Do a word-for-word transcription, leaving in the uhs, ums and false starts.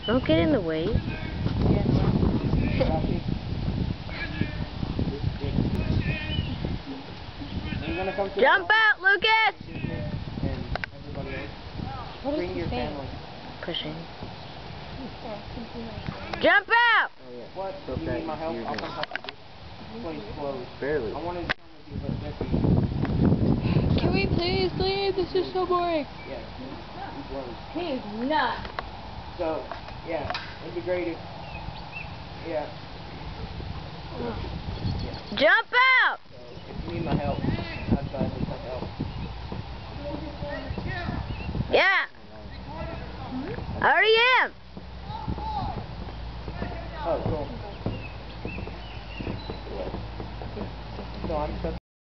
Don't get in the way. Jump out, Lucas! What is your family? Pushing. Jump out! Oh, yeah. What? So you need my help? I'll come help you. This place closed. Barely. I wanted to come with you, but Jesse. Can we please leave? This is so boring. Yeah, he closed. He is nuts. So, yeah, it'd be great if, yeah. yeah. Jump out! So, if you need my help, I'd gladly come help. Yeah. I already